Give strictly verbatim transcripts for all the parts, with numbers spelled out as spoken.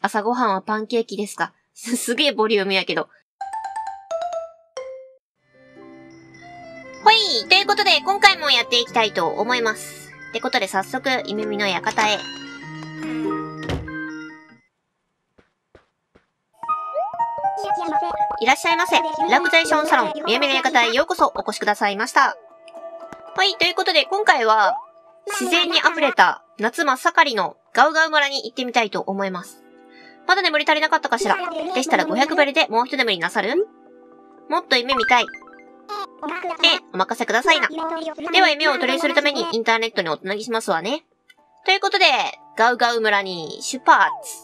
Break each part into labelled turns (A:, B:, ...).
A: 朝ごはんはパンケーキですか。すげえボリュームやけど。ほい、ということで今回もやっていきたいと思います。ってことで早速、夢見の館へ。いらっしゃいませ。リラクゼーションサロン、夢見の館へようこそお越しくださいました。はい、ということで今回は、自然に溢れた夏真っ盛りのガウガウ村に行ってみたいと思います。まだ眠り足りなかったかしら。でしたらごひゃくベルでもう一眠りなさる？もっと夢見たい。ええ、お任せくださいな。では夢をお取りするためにインターネットにおつなぎしますわね。ということで、ガウガウ村に出発。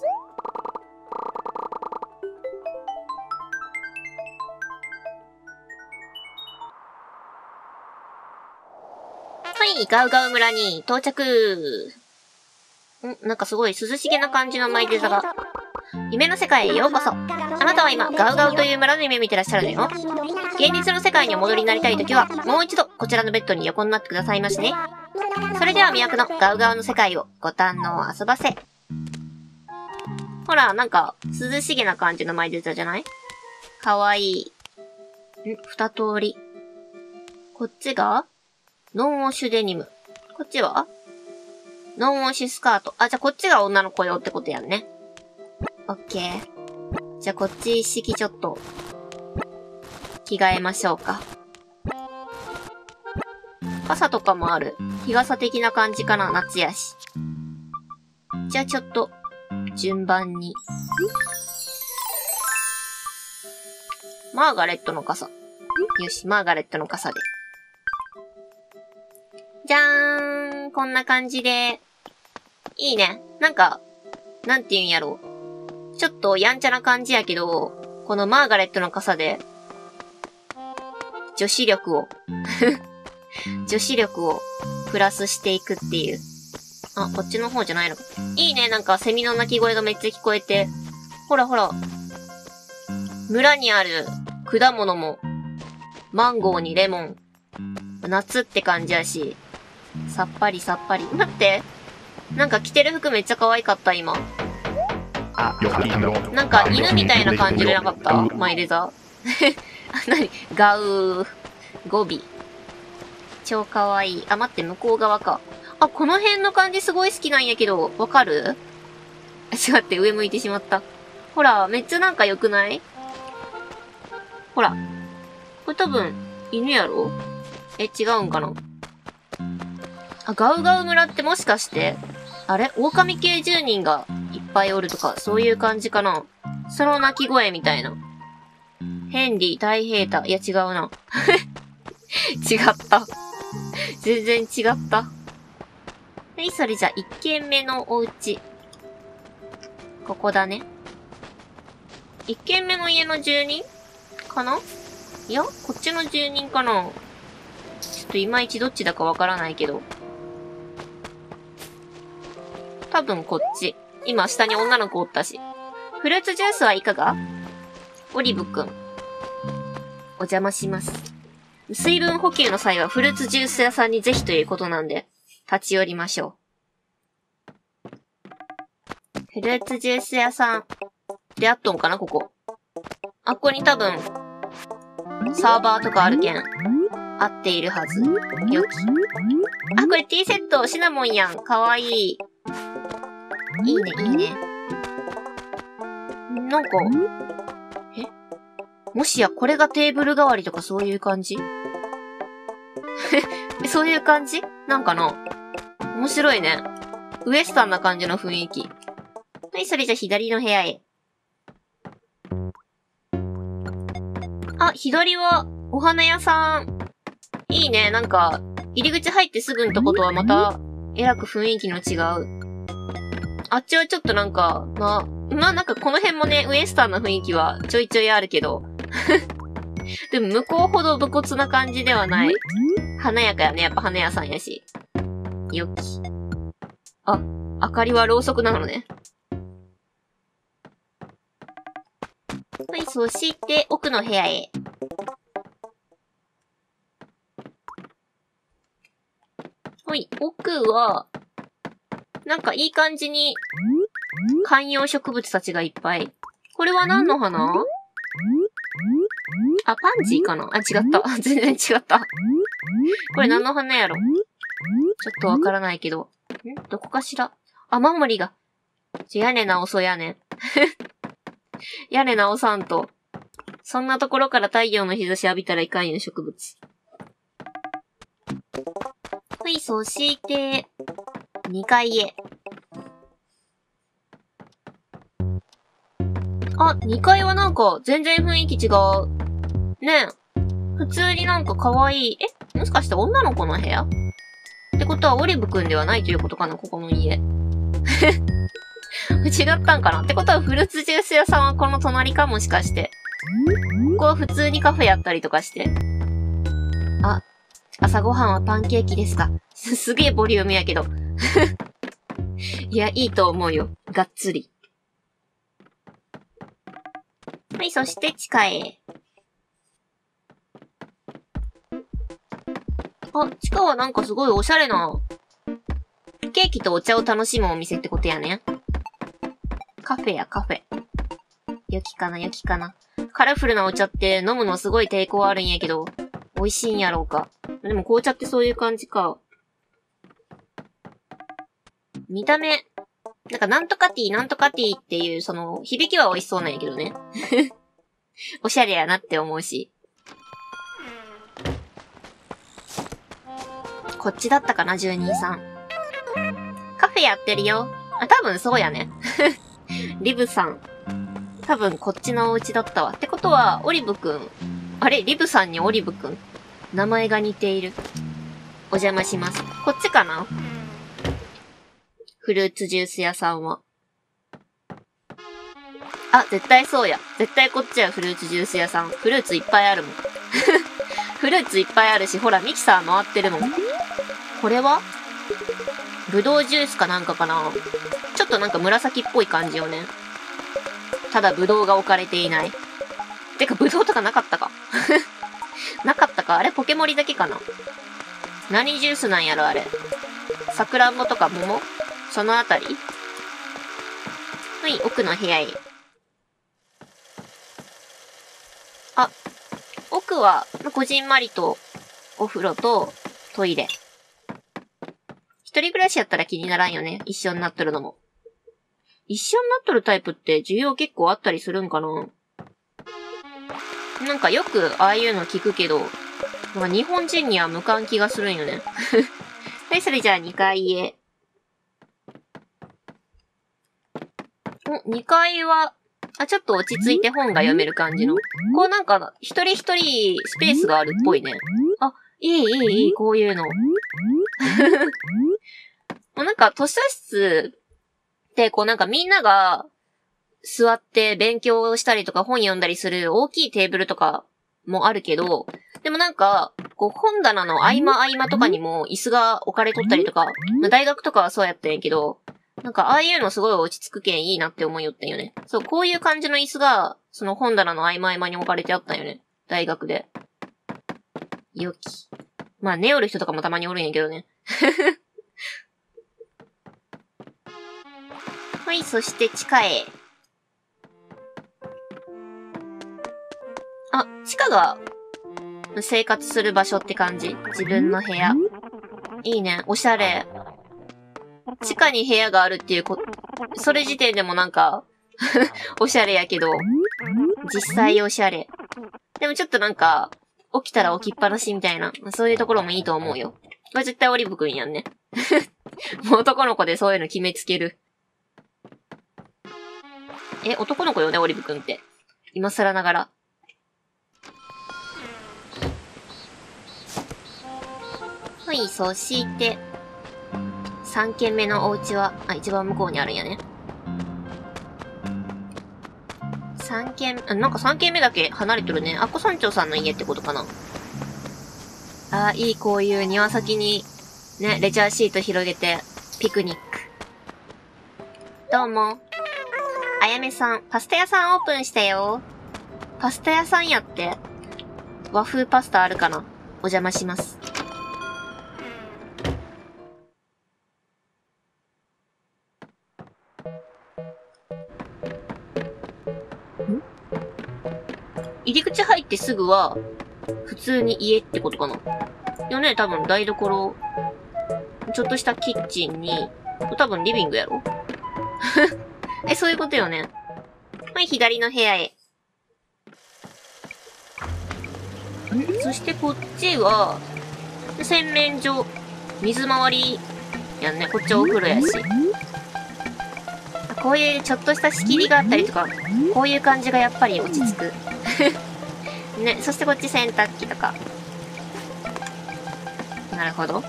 A: はい、ガウガウ村に到着。ん、なんかすごい涼しげな感じのマイデザが。夢の世界へようこそ。あなたは今、ガウガウという村の夢見てらっしゃるのよ。現実の世界にお戻りになりたいときは、もう一度こちらのベッドに横になってくださいましね。それでは魅惑のガウガウの世界をご堪能遊ばせ。ほら、なんか、涼しげな感じのマイデザじゃない？かわいい。ん、二通り。こっちがノンウォッシュデニム。こっちはノンウォッシュスカート。あ、じゃあこっちが女の子用ってことやんね。オッケー。じゃあこっち一式ちょっと、着替えましょうか。傘とかもある。日傘的な感じかな、夏やし。じゃあちょっと、順番に。マーガレットの傘。よし、マーガレットの傘で。じゃーん、こんな感じで。いいね。なんか、なんて言うんやろう。ちょっとやんちゃな感じやけど、このマーガレットの傘で、女子力を、女子力をプラスしていくっていう。あ、こっちの方じゃないのか。いいね、なんかセミの鳴き声がめっちゃ聞こえて。ほらほら。村にある果物も、マンゴーにレモン。夏って感じやし。さっぱりさっぱり。待って。なんか着てる服めっちゃ可愛かった、今。なんか犬みたいな感じでなかったマイレザー。なにガウー。語尾。超可愛い。あ、待って、向こう側か。あ、この辺の感じすごい好きなんやけど、わかる？違って、上向いてしまった。ほら、めっちゃなんか良くない？ほら。これ多分、犬やろ？え、違うんかな？あ、ガウガウ村ってもしかして、あれ？狼系住人がいっぱいおるとか、そういう感じかな？その鳴き声みたいな。ヘンリー、大平太。いや、違うな。違った。全然違った。はい、それじゃ、一軒目のお家。ここだね。一軒目の家の住人かないや、こっちの住人かな？ちょっといまいちどっちだかわからないけど。多分こっち。今下に女の子おったし。フルーツジュースはいかが？オリブくん。お邪魔します。水分補給の際はフルーツジュース屋さんにぜひということなんで、立ち寄りましょう。フルーツジュース屋さん。であっとんかなここ。あっこに多分、サーバーとかあるけん。合っているはず。よき。あ、これティーセット、シナモンやん。かわいい。いいね、いいね。なんか、え？もしやこれがテーブル代わりとかそういう感じ？そういう感じなんかな？面白いね。ウエスタンな感じの雰囲気。はい、それじゃ左の部屋へ。あ、左はお花屋さん。いいね、なんか、入り口入ってすぐのとことはまた、えらく雰囲気の違う。あっちはちょっとなんか、まあ、まあなんかこの辺もね、ウエスタンな雰囲気はちょいちょいあるけど。でも向こうほど武骨な感じではない。華やかやね、やっぱ花屋さんやし。よき。あ、明かりはろうそくなのね。はい、そして奥の部屋へ。はい、奥は、なんかいい感じに、 観葉植物たちがいっぱい。これは何の花？あ、パンジーかな？あ、違った。全然違った。これ何の花やろ？ちょっとわからないけど。ん？どこかしら？雨漏りが。ちょ、屋根直そうやねん。屋根直さんと。そんなところから太陽の日差し浴びたらいかんよ、植物。はい、そして、にかいへ。あ、にかいはなんか全然雰囲気違う。ねえ。普通になんか可愛い。え、もしかして女の子の部屋？ってことはオリブくんではないということかな、ここの家。違ったんかなってことはフルーツジュース屋さんはこの隣かもしかして。ここは普通にカフェやったりとかして。あ、朝ごはんはパンケーキですか。すげえボリュームやけど。いや、いいと思うよ。がっつり。はい、そして地下へ。あ、地下はなんかすごいおしゃれな、ケーキとお茶を楽しむお店ってことやね。カフェやカフェ。良きかな良きかな。カラフルなお茶って飲むのすごい抵抗あるんやけど、美味しいんやろうか。でも紅茶ってそういう感じか。見た目、なんかなんとかティーなんとかティーっていうその響きは美味しそうなんやけどね。おしゃれやなって思うし。こっちだったかな、住人さん。カフェやってるよ。あ、多分そうやね。リブさん。多分こっちのお家だったわ。ってことは、オリブくん。あれ、リブさんにオリブくん。名前が似ている。お邪魔します。こっちかな？フルーツジュース屋さんは。あ、絶対そうや。絶対こっちはフルーツジュース屋さん。フルーツいっぱいあるもん。フルーツいっぱいあるし、ほら、ミキサー回ってるもん。これはブドウジュースかなんかかな？ちょっとなんか紫っぽい感じよね。ただブドウが置かれていない。てか、ブドウとかなかったかなかったかあれポケモリだけかな？何ジュースなんやろあれ。さくらんぼとか桃？そのあたり？はい、奥の部屋へ。あ、奥は、こじんまりと、お風呂と、トイレ。一人暮らしやったら気にならんよね。一緒になっとるのも。一緒になっとるタイプって需要結構あったりするんかな？なんかよくああいうの聞くけど、まあ、日本人には無関気がするんよね。はい、それじゃあにかいへ。お、にかいは、あ、ちょっと落ち着いて本が読める感じの。こうなんか、一人一人スペースがあるっぽいね。あ、いいいいいい、こういうの。もうなんか、図書室って、こうなんかみんなが座って勉強したりとか本読んだりする大きいテーブルとかもあるけど、でもなんか、こう本棚の合間合間とかにも椅子が置かれとったりとか、まあ、大学とかはそうやったんやけど、なんかああいうのすごい落ち着くけんいいなって思いよったんよね。そう、こういう感じの椅子が、その本棚の合間合間に置かれてあったんよね。大学で。よき。まあ寝おる人とかもたまにおるんやけどね。はい、そして地下へ。あ、地下が生活する場所って感じ？自分の部屋。いいね、おしゃれ。地下に部屋があるっていうこ、それ時点でもなんか、おしゃれやけど、実際おしゃれ。でもちょっとなんか、起きたら起きっぱなしみたいな、そういうところもいいと思うよ。これ絶対オリブくんやんね。もう男の子でそういうの決めつける。え、男の子よね、オリブくんって。今更ながら。はい、そして、さんけんめのお家は、あ、一番向こうにあるんやね。さんけん、あ、なんかさんけんめだけ離れとるね。アッコ村長さんの家ってことかな。あー、いい、こういう庭先に、ね、レジャーシート広げて、ピクニック。どうも。あやめさん、パスタ屋さんオープンしたよ。パスタ屋さんやって。和風パスタあるかな？お邪魔します。 入り口入ってすぐは、普通に家ってことかな。よね、多分台所、ちょっとしたキッチンに、多分リビングやろえ、そういうことよね。はい、左の部屋へ。そしてこっちは、洗面所、水回り、やんね。こっちお風呂やし。こういうちょっとした仕切りがあったりとか、こういう感じがやっぱり落ち着く。ね、そしてこっち洗濯機とか。なるほど。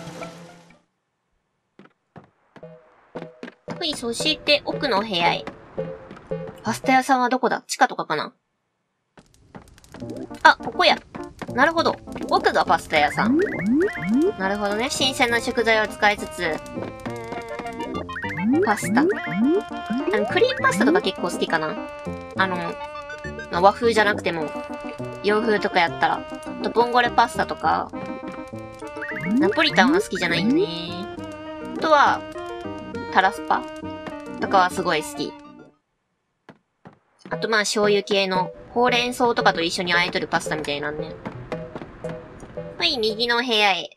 A: はい、そして奥の部屋へ。パスタ屋さんはどこだ？地下とかかな？あ、ここや。なるほど。奥がパスタ屋さん。なるほどね。新鮮な食材を使いつつ、パスタ。あの、クリームパスタとか結構好きかな。あの、和風じゃなくても、洋風とかやったら。あと、ボンゴレパスタとか、ナポリタンは好きじゃないよね。あとは、タラスパとかはすごい好き。あと、まあ、醤油系の、ほうれん草とかと一緒に和えとるパスタみたいなんね。はい、右の部屋へ。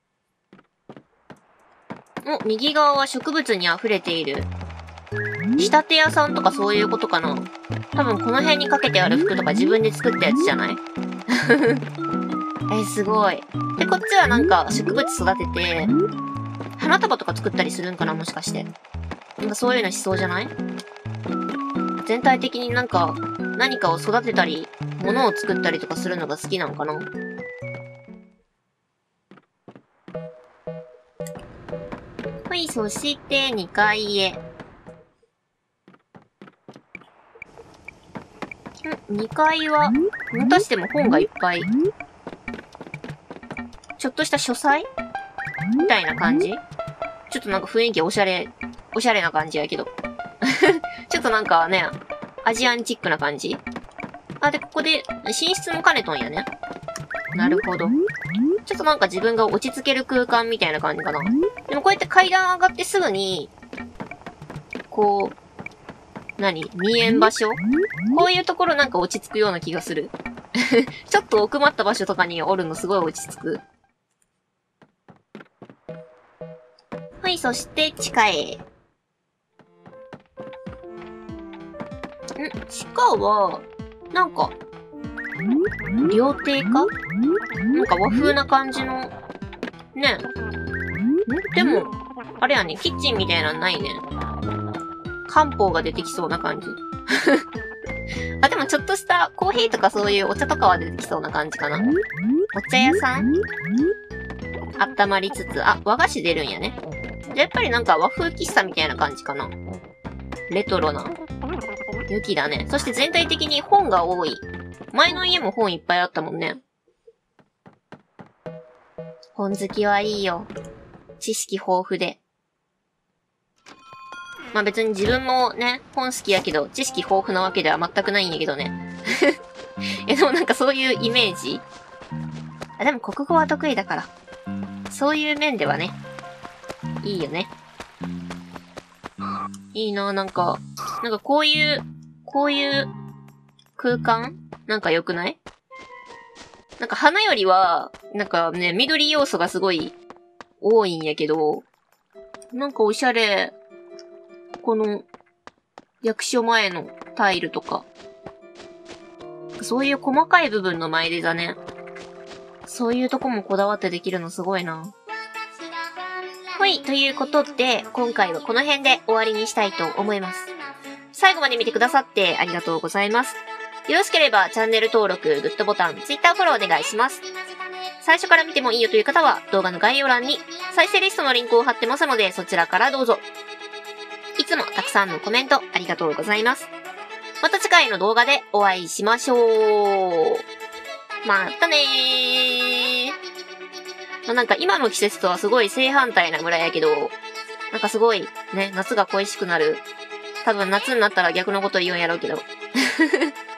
A: お、右側は植物に溢れている。仕立て屋さんとかそういうことかな。多分この辺にかけてある服とか自分で作ったやつじゃないえ、すごい。で、こっちはなんか植物育てて、花束とか作ったりするんかな、もしかして。なんかそういうのしそうじゃない？全体的になんか何かを育てたり、物を作ったりとかするのが好きなのかな。はい、そしてにかいへ。ん ?に 階は、またしても本がいっぱい。ちょっとした書斎みたいな感じ？ちょっとなんか雰囲気おしゃれ、おしゃれな感じやけど。ちょっとなんかね、アジアンチックな感じ。あ、で、ここで、寝室も兼ねとんやね。なるほど。ちょっとなんか自分が落ち着ける空間みたいな感じかな。でもこうやって階段上がってすぐに、こう、何？見えん場所？こういうところなんか落ち着くような気がする。ちょっと奥まった場所とかにおるのすごい落ち着く。はい、そして地下へ。ん、地下は、なんか、料亭か？なんか和風な感じの、ね。んでも、あれやね、キッチンみたいなのないね。漢方が出てきそうな感じ。あ、でもちょっとしたコーヒーとかそういうお茶とかは出てきそうな感じかな。お茶屋さん？温まりつつ、あ、和菓子出るんやね。やっぱりなんか和風喫茶みたいな感じかな。レトロな。雪だね。そして全体的に本が多い。前の家も本いっぱいあったもんね。本好きはいいよ。知識豊富で。まあ別に自分もね、本好きやけど、知識豊富なわけでは全くないんやけどね。え、でもなんかそういうイメージ？あ、でも国語は得意だから。そういう面ではね、いいよね。いいな、なんか、なんかこういう、こういう空間なんか良くない？なんか花よりは、なんかね、緑要素がすごい多いんやけど、なんかおしゃれ、この、役所前のタイルとか、そういう細かい部分の前でだね。そういうとこもこだわってできるのすごいな。はい、ということで、今回はこの辺で終わりにしたいと思います。最後まで見てくださってありがとうございます。よろしければチャンネル登録、グッドボタン、Twitter フォローお願いします。最初から見てもいいよという方は動画の概要欄に再生リストのリンクを貼ってますのでそちらからどうぞ。いつもたくさんのコメントありがとうございます。また次回の動画でお会いしましょう。またねー。まあ、なんか今の季節とはすごい正反対なぐらいやけど、なんかすごいね、夏が恋しくなる。多分夏になったら逆のこと言うんやろうけど。